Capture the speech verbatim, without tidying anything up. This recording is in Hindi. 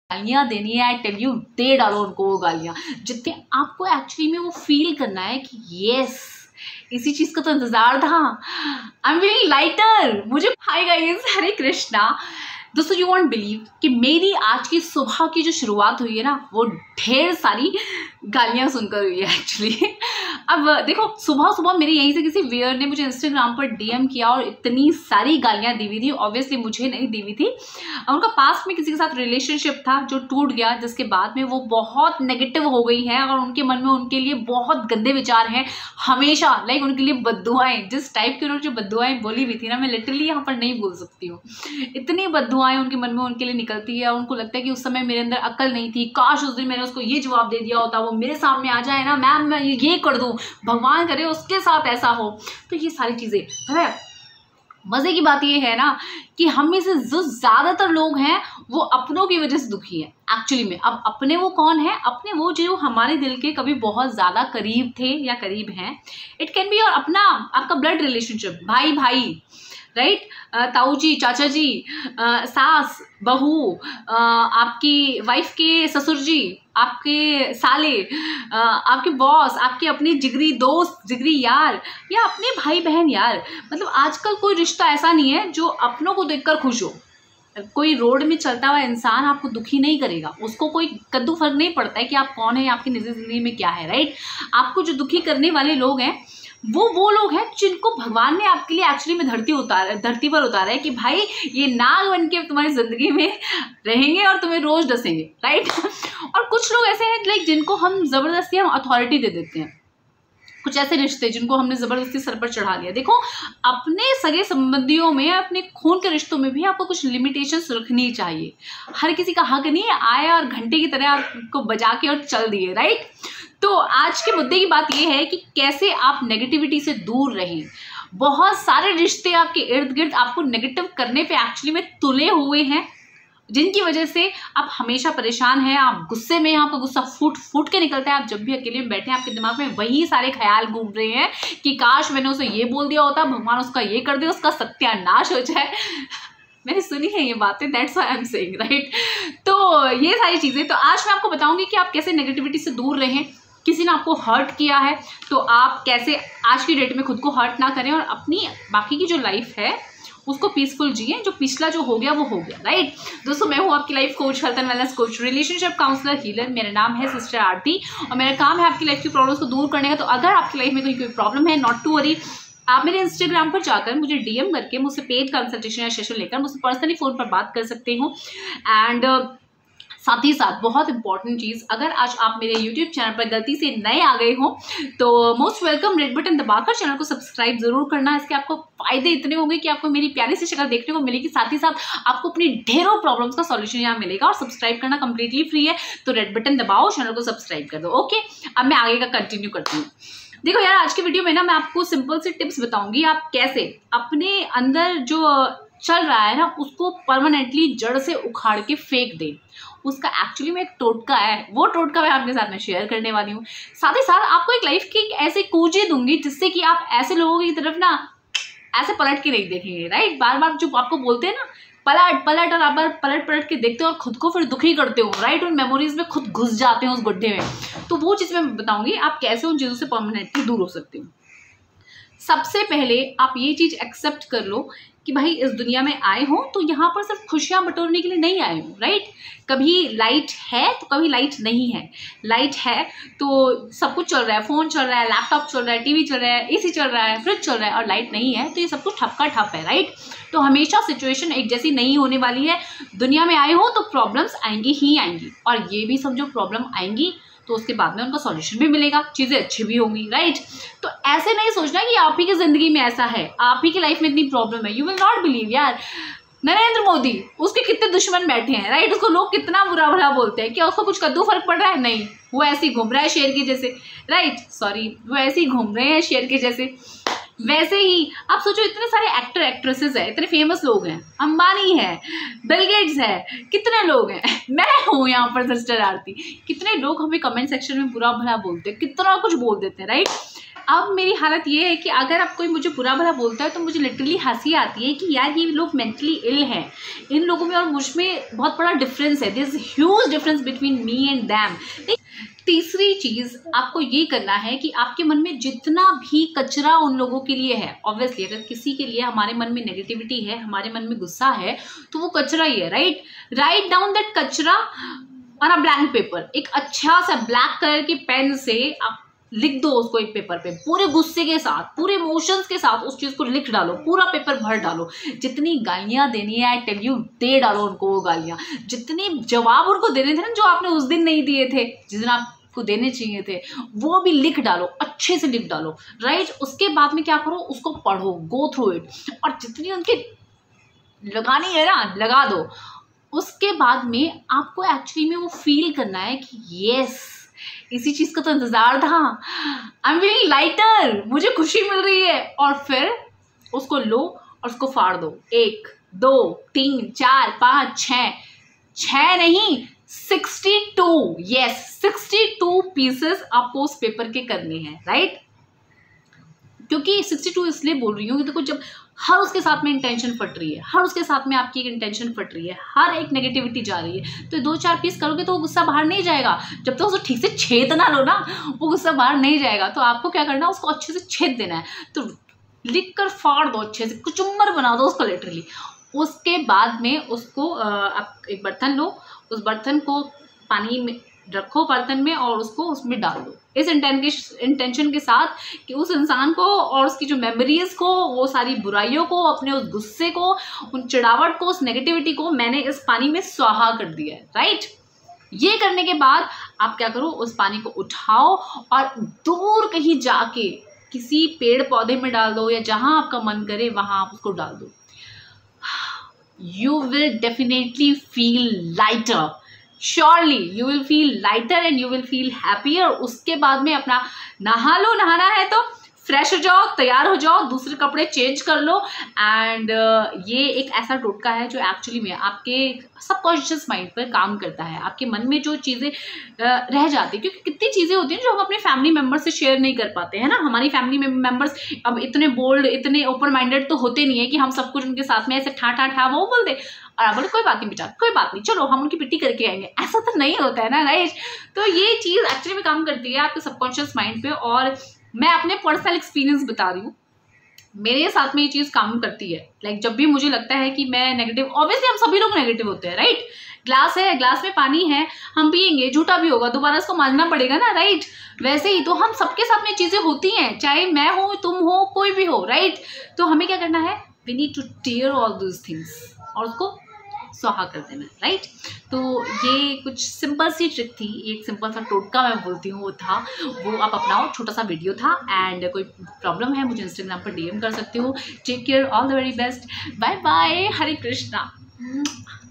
गालियाँ देनी है, आई टेल यू, दे डालो उनको वो गालियाँ, जितने आपको एक्चुअली में वो फील करना है कि यस इसी चीज़ का तो इंतजार था, आई एम फीलिंग लाइटर मुझे। Hi guys, Hare Krishna. दोस्तों यू वॉन्ट बिलीव कि मेरी आज की सुबह की जो शुरुआत हुई है ना, वो ढेर सारी गालियाँ सुनकर हुई है एक्चुअली। अब देखो, सुबह सुबह मेरे यहीं से किसी वेयर ने मुझे इंस्टाग्राम पर डीएम किया और इतनी सारी गालियाँ दी हुई थी। ऑब्वियसली मुझे नहीं दी हुई थी, उनका पास्ट में किसी के साथ रिलेशनशिप था जो टूट गया, जिसके बाद में वो बहुत नेगेटिव हो गई है और उनके मन में उनके लिए बहुत गंदे विचार हैं हमेशा, लाइक उनके लिए बद्दुआएं, जिस टाइप की उन्होंने जो बद्दुआएं बोली हुई थी ना, मैं लिटरली यहाँ पर नहीं बोल सकती हूँ। इतनी बद्दुआएं उनके मन में उनके लिए निकलती है और उनको लगता है कि उस समय मेरे अंदर अक्ल नहीं थी, काश उस दिन मैंने उसको ये जवाब दे दिया होता, वो मेरे सामने आ जाए ना, मैम मैं ये कर दूँ, भगवान करे उसके साथ ऐसा हो। तो ये सारी चीज़ें है। मज़े की बात ये है ना कि हम में से जो ज़्यादातर लोग हैं वो अपनों की वजह से दुखी हैं एक्चुअली में। अब अपने वो कौन है? अपने वो जो हमारे दिल के कभी बहुत ज़्यादा करीब थे या करीब हैं। इट कैन बी और अपना आपका ब्लड रिलेशनशिप, भाई भाई, राइट, ताऊ जी, चाचा जी, आ, सास बहू, आ, आपकी वाइफ के ससुर जी, आपके साले, आ, आपके बॉस, आपके अपने जिगरी दोस्त, जिगरी यार, या अपने भाई बहन यार। मतलब आजकल कोई रिश्ता ऐसा नहीं है जो अपनों को देखकर खुश हो। कोई रोड में चलता हुआ इंसान आपको दुखी नहीं करेगा, उसको कोई कद्दू फर्क नहीं पड़ता है कि आप कौन है, आपकी निजी जिंदगी में क्या है, राइट। आपको जो दुखी करने वाले लोग हैं वो वो लोग हैं जिनको भगवान ने आपके लिए एक्चुअली में धरती उतार धरती पर उतारा है कि भाई ये नाग बन के तुम्हारी जिंदगी में रहेंगे और तुम्हें रोज डसेंगे, राइट। और कुछ लोग ऐसे हैं लाइक जिनको हम जबरदस्ती हम अथॉरिटी दे देते हैं। कुछ ऐसे रिश्ते जिनको हमने जबरदस्ती सर पर चढ़ा दिया। देखो, अपने सगे संबंधियों में, अपने खून के रिश्तों में भी आपको कुछ लिमिटेशंस रखनी चाहिए। हर किसी का हक नहीं है आए और घंटे की तरह आपको बजा के और चल दिए, राइट। तो आज के मुद्दे की बात यह है कि कैसे आप नेगेटिविटी से दूर रहें। बहुत सारे रिश्ते आपके इर्द गिर्द आपको नेगेटिव करने पे एक्चुअली में तुले हुए हैं, जिनकी वजह से आप हमेशा परेशान हैं, आप गुस्से में हैं, आपका गुस्सा फूट फूट के निकलता है। आप जब भी अकेले में बैठे हैं आपके दिमाग में वही सारे ख्याल घूम रहे हैं कि काश मैंने उसे ये बोल दिया होता, भगवान उसका ये कर दे, उसका सत्यानाश हो जाए। मैंने सुनी है ये बातें, that's why I am saying, right. तो ये सारी चीज़ें, तो आज मैं आपको बताऊंगी कि आप कैसे नेगेटिविटी से दूर रहें। किसी ने आपको हर्ट किया है तो आप कैसे आज की डेट में खुद को हर्ट ना करें और अपनी बाकी की जो लाइफ है उसको पीसफुल जिए। जो पिछला जो हो गया वो हो गया, राइट। दोस्तों मैं हूँ आपकी life coach, health and wellness coach, relationship counsellor, healer. मेरा नाम है सिस्टर आरती और मेरा काम है आपकी लाइफ की प्रॉब्लम्स को दूर करने का। तो अगर आपकी लाइफ में कोई कोई प्रॉब्लम है, नॉट टू वरी, आप मेरे इंस्टाग्राम पर जाकर मुझे डीएम करके मुझसे पेड कंसल्टेशन या सेशन लेकर मुझसे पर्सनली फ़ोन पर बात कर सकते हो। एंड साथ ही साथ बहुत इंपॉर्टेंट चीज़, अगर आज आप मेरे यूट्यूब चैनल पर गलती से नए आ गए हो तो मोस्ट वेलकम, रेड बटन दबाकर चैनल को सब्सक्राइब जरूर करना। इसके आपको फायदे इतने होंगे कि आपको मेरी प्यारी सी शक्ल देखने को मिलेगी, साथ ही साथ आपको अपनी ढेरों प्रॉब्लम्स का सॉल्यूशन यहाँ मिलेगा। और सब्सक्राइब करना कंप्लीटली फ्री है, तो रेड बटन दबाओ, चैनल को सब्सक्राइब कर दो। ओके, अब मैं आगे का कंटिन्यू करती हूँ। देखो यार, आज की वीडियो में ना मैं आपको सिंपल से टिप्स बताऊंगी आप कैसे अपने अंदर जो चल रहा है ना उसको परमानेंटली जड़ से उखाड़ के फेंक दें। उसका एक्चुअली में एक टोटका है, वो टोटका मैं आपके साथ में शेयर करने वाली हूँ। साथ ही साथ आपको एक लाइफ की ऐसे कूजे दूंगी जिससे कि आप ऐसे लोगों की तरफ ना ऐसे पलट के नहीं देखेंगे, राइट। बार बार जो आपको बोलते हैं ना पलट पलट, और आप बार पलट पलट के देखते हो और खुद को फिर दुखी करते हो, राइट। उन मेमोरीज में खुद घुस जाते हैं उस गड्ढे में। तो वो चीज़ मैं बताऊंगी आप कैसे उन चीज़ों से परमानेंटली दूर हो सकते हो। सबसे पहले आप ये चीज़ एक्सेप्ट कर लो कि भाई इस दुनिया में आए हो तो यहाँ पर सिर्फ खुशियाँ बटोरने के लिए नहीं आए हो, राइट। कभी लाइट है तो कभी लाइट नहीं है। लाइट है तो सब कुछ चल रहा है, फ़ोन चल रहा है, लैपटॉप चल रहा है, टीवी चल रहा है, एसी चल रहा है, फ्रिज चल रहा है, और लाइट नहीं है तो ये सब कुछ ठप का ठप है, राइट। तो हमेशा सिचुएशन एक जैसी नहीं होने वाली है। दुनिया में आए हो तो प्रॉब्लम्स आएंगी ही आएंगी, और ये भी समझो प्रॉब्लम आएंगी तो उसके बाद में उनका सॉल्यूशन भी मिलेगा, चीज़ें अच्छी भी होंगी, राइट। तो ऐसे नहीं सोचना कि आप ही की ज़िंदगी में ऐसा है, आप ही की लाइफ में इतनी प्रॉब्लम है। यू विल नॉट बिलीव यार, नरेंद्र मोदी, उसके कितने दुश्मन बैठे हैं, राइट। उसको लोग कितना बुरा भला बोलते हैं, क्या उसको कुछ कद्दू फर्क पड़ रहा है? नहीं, वो ऐसे ही घूम रहा है शेर के जैसे, राइट। सॉरी, वो ऐसे ही घूम रहे हैं शेर के जैसे। वैसे ही आप सोचो, इतने सारे एक्टर एक्ट्रेसेस हैं, इतने फेमस लोग हैं, अंबानी है, बिल गेट्स है, कितने लोग हैं, मैं हूँ यहाँ पर सिस्टर आरती। कितने लोग हमें कमेंट सेक्शन में बुरा भला बोलते हैं, कितना कुछ बोल देते हैं, राइट। अब मेरी हालत ये है कि अगर आप कोई मुझे बुरा भला बोलता है तो मुझे लिटरली हंसी आती है कि यार ये लोग मेंटली इल हैं, इन लोगों में और मुझ में बहुत बड़ा डिफरेंस है, there is huge difference between me and them. तीसरी चीज़ आपको ये करना है कि आपके मन में जितना भी कचरा उन लोगों के लिए है, ऑब्वियसली अगर किसी के लिए हमारे मन में नेगेटिविटी है, हमारे मन में गुस्सा है, तो वो कचरा ही है, right. Right down that kachra on a blank paper. एक अच्छा सा ब्लैक कलर की पेन से आप लिख दो उसको एक पेपर पे, पूरे गुस्से के साथ, पूरे इमोशंस के साथ उस चीज़ को लिख डालो, पूरा पेपर भर डालो। जितनी गालियाँ देनी है आई टेल यू दे डालो उनको वो गालियाँ, जितने जवाब उनको देने थे ना जो आपने उस दिन नहीं दिए थे, जिस दिन आप को देने चाहिए थे, वो भी लिख डालो, अच्छे से लिख डालो, राइट। उसके बाद में क्या करो, उसको पढ़ो, गो थ्रू इट, और जितनी उनकी लगानी है ना लगा दो। उसके बाद में आपको एक्चुअली में वो फील करना है कि यस इसी चीज़ का तो इंतज़ार था, आई एम फीलिंग लाइटर, मुझे खुशी मिल रही है। और फिर उसको लो और उसको फाड़ दो, एक दो तीन चार पाँच छः, छः नहीं sixty two, yes sixty two pieces आपको उस पेपर के करने हैं, राइट। क्योंकि सिक्सटी टू इसलिए बोल रही हूँ कि देखो जब हर उसके साथ में इंटेंशन फट रही है, हर उसके साथ में आपकी एक इंटेंशन फट रही है, हर एक नेगेटिविटी जा रही है, तो दो चार पीस करोगे तो वो गुस्सा बाहर नहीं जाएगा। जब तक तो उसको ठीक से छेद ना लो ना, वो गुस्सा बाहर नहीं जाएगा। तो आपको क्या करना है, उसको अच्छे से छेद देना है। तो लिख कर फाड़ दो, अच्छे से कुचुम्बर बना दो उसको लिटरली। उसके बाद में उसको आप एक बर्तन लो, उस बर्तन को पानी में रखो बर्तन में, और उसको उसमें डाल दो इस इंटेंशन के साथ कि उस इंसान को और उसकी जो मेमोरीज को, वो सारी बुराइयों को, अपने उस गुस्से को, उन चिढ़ावट को, उस नेगेटिविटी को मैंने इस पानी में स्वाहा कर दिया है, राइट। ये करने के बाद आप क्या करो, उस पानी को उठाओ और दूर कहीं जाके किसी पेड़ पौधे में डाल दो, या जहां आपका मन करे वहां आप उसको डाल दो। You will definitely feel lighter, surely you will feel lighter and you will feel happier. उसके बाद में अपना नहा लो, नहाना है तो फ्रेश हो जाओ, तैयार हो जाओ, दूसरे कपड़े चेंज कर लो। एंड uh, ये एक ऐसा टोटका है जो एक्चुअली में आपके सबकॉन्शियस माइंड पर काम करता है। आपके मन में जो चीज़ें uh, रह जाती है, क्योंकि कितनी चीज़ें होती हैं जो हम अपने फैमिली मेम्बर्स से शेयर नहीं कर पाते हैं ना। हमारी फैमिली मेम्बर्स अब इतने बोल्ड, इतने ओपन माइंडेड तो होते नहीं है कि हम सब कुछ उनके साथ में ऐसे ठा ठा ठा वो बोल दे और आप बोले कोई बात नहीं बेटा, कोई बात नहीं, चलो हम उनकी पिट्टी करके आएंगे। ऐसा तो नहीं होता है ना, राइट। तो ये चीज़ एक्चुअली में काम करती है आपके सबकॉन्शियस माइंड पे। और मैं अपने पर्सनल एक्सपीरियंस बता रही हूँ, मेरे साथ में ये चीज़ काम करती है। लाइक like, जब भी मुझे लगता है कि मैं नेगेटिव, ऑब्वियसली हम सभी लोग नेगेटिव होते हैं, राइट। ग्लास है, ग्लास में पानी है, हम पियेंगे, झूठा भी होगा, दोबारा इसको मांझना पड़ेगा ना, राइट। वैसे ही तो हम सबके साथ में चीज़ें होती हैं, चाहे मैं हो, तुम हो, कोई भी हो, राइट। तो हमें क्या करना है, we need to tear all those things और उसको स्वाहा कर देना, राइट। तो ये कुछ सिंपल सी ट्रिक थी, एक सिंपल सा टोटका मैं बोलती हूँ वो था, वो आप अपनाओ। छोटा सा वीडियो था। एंड कोई प्रॉब्लम है मुझे इंस्टाग्राम पर डीएम कर सकते हो। Take care, all the very best, bye bye, Hare Krishna.